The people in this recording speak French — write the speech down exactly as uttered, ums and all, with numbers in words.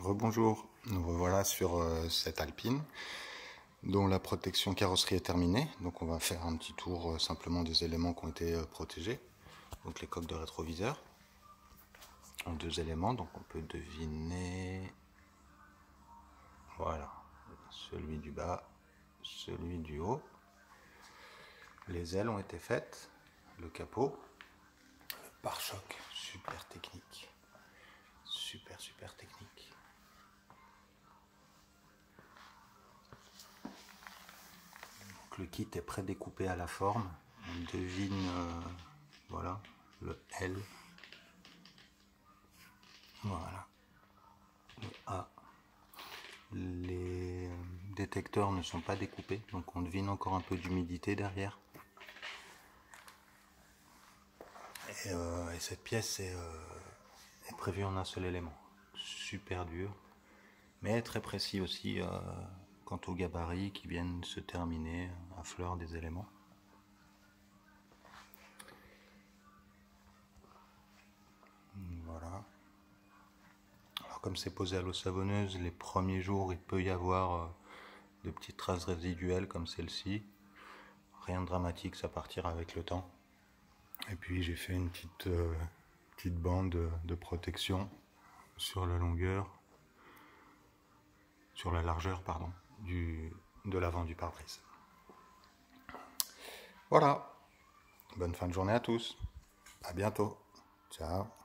Rebonjour, nous revoilà sur euh, cette Alpine dont la protection carrosserie est terminée. Donc on va faire un petit tour euh, simplement des éléments qui ont été euh, protégés. Donc les coques de rétroviseur en deux éléments, donc on peut deviner, voilà, celui du bas, celui du haut. Les ailes ont été faites, le capot, le pare-choc, super technique, super super technique. Donc le kit est pré-découpé à la forme, on devine, euh, voilà, le L, voilà, le A. Les détecteurs ne sont pas découpés, donc on devine encore un peu d'humidité derrière. Et, euh, et cette pièce est, euh, est prévue en un seul élément. Super dur, mais très précis aussi euh, quant aux gabarits qui viennent se terminer à fleur des éléments. Voilà. Alors comme c'est posé à l'eau savonneuse, les premiers jours il peut y avoir euh, de petites traces résiduelles comme celle-ci. Rien de dramatique, ça partira avec le temps. Et puis j'ai fait une petite, euh, petite bande de, de protection sur la longueur, sur la largeur pardon, du, de l'avant du pare-brise. Voilà, bonne fin de journée à tous, à bientôt, ciao.